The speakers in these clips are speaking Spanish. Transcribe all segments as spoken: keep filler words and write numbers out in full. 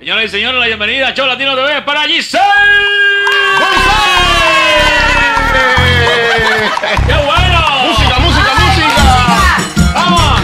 Señoras y señores, la bienvenida a Show Latino T V para Giselle. ¡Qué bueno! ¡Música, música, música! ¡Vamos!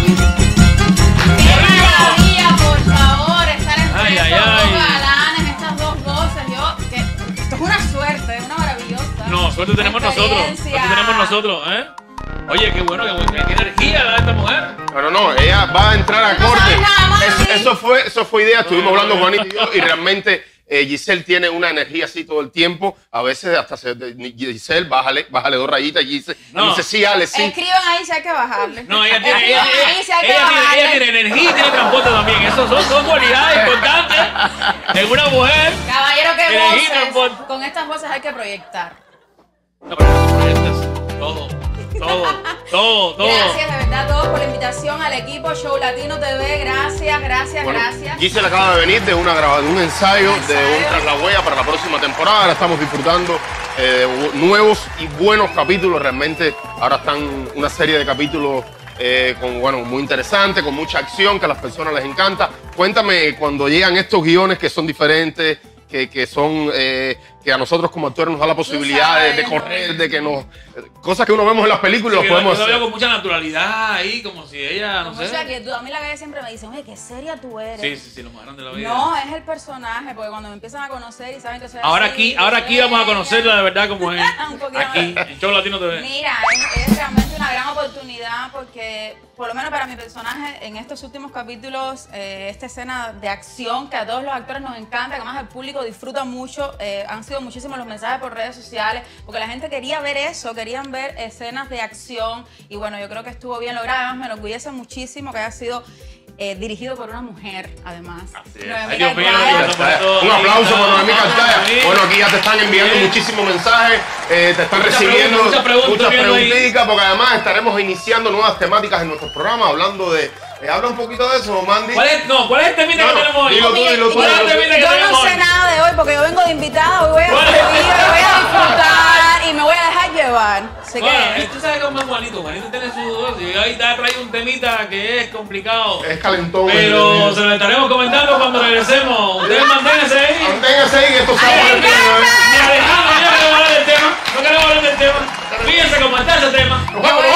¡Qué maravilla, por favor! Estar entre Ay, ay, estos ay. dos galanes, estas dos voces. Yo, que esto es una suerte, es una maravillosa. No, suerte tenemos nosotros. experiencia. Suerte tenemos nosotros, ¿eh? Oye, qué bueno, qué, bueno, qué energía da esta mujer. Pero no, ella va a entrar a No corte. sabes nada más, Eso, ¿sí? eso fue, eso fue idea. Estuvimos No, hablando no, Juanito y yo y realmente eh, Giselle tiene una energía así todo el tiempo. A veces hasta se, Giselle, bájale, bájale dos rayitas. Giselle No. dice sí, Ale, sí. Escriban ahí si hay que bajarle. No, ella tiene, ella, Escriban ella- ahí si hay que ella tiene, bajarle. ella tiene energía y tiene transporte también. Esas son dos cualidades importantes en una mujer. Caballero, qué Energía y voces. transporte. Con estas voces hay que proyectar. No, pero eso proyectas todo, todo, todo, todo. Gracias de verdad a todos por la invitación al equipo Show Latino T V. Gracias, gracias, Bueno, gracias. Giselle acaba de venir de una graba- de un ensayo, Un de un ensayo. tras la huella para la próxima temporada. Ahora estamos disfrutando eh, de nuevos y buenos capítulos. Realmente ahora están una serie de capítulos eh, con, bueno, muy interesantes, con mucha acción, que a las personas les encanta. Cuéntame cuando llegan estos guiones que son diferentes, que, que son eh, que a nosotros como actores nos da la posibilidad de, de correr, de que nos cosas que uno vemos en las películas Sí, los podemos yo lo hacer. veo con mucha naturalidad ahí, como si ella, no Como sé. sea que tú- a mí la calle siempre me dicen, oye, qué seria tú eres. Sí, sí, sí, lo más grande de la vida. No, es el personaje, porque cuando me empiezan a conocer y saben que soy Ahora así, aquí, ahora aquí vamos a conocerla de verdad como es. Un poquito Aquí, más. en Show Latino T V. Mira, es, es realmente una gran oportunidad porque, por lo menos para mi personaje, en estos últimos capítulos, eh, esta escena de acción que a todos los actores nos encanta, que además el público disfruta mucho, eh, han sido muchísimos los mensajes por redes sociales, porque la gente quería ver eso, querían ver escenas de acción y bueno, yo creo que estuvo bien logrado, además me enorgullece muchísimo que haya sido eh, dirigido por una mujer, además. Así es. Noemí Ay, Dios mío, Carvajal. Dios mío. Un aplauso para Noemí Cartaya. Sí. Bueno, aquí ya te están enviando Sí. muchísimos mensajes, eh, te están Muchas recibiendo preguntas, muchas preguntas muchas viendo ahí. preguntitas, porque además estaremos iniciando nuevas temáticas en nuestros programas, hablando de... eh, habla un poquito de eso, Mandy. ¿Cuál es, no, ¿cuál es el temita No, que no, tenemos hoy? dilo tú, dilo tú, ¿Cuál es el dilo tú. temita que Yo tenemos no hoy? sé nada de hoy porque yo vengo de invitada, hoy voy a ¿Cuál es? escribir, voy a disfrutar y me voy a dejar llevar. Así Bueno, que... eh, tú sabes cómo es Juanito. Juanito tiene su... Y ahí está trae un temita que es complicado. Es calentón. Pero eh, se lo estaremos comentando cuando regresemos. Ustedes manténganse ahí. Manténgase ahí que esto está ¡Ay, por el me video, ¿eh? Ni Alejandro, no queremos hablar del tema. No queremos hablar del tema. Fíjense cómo está ese tema. Nos vemos,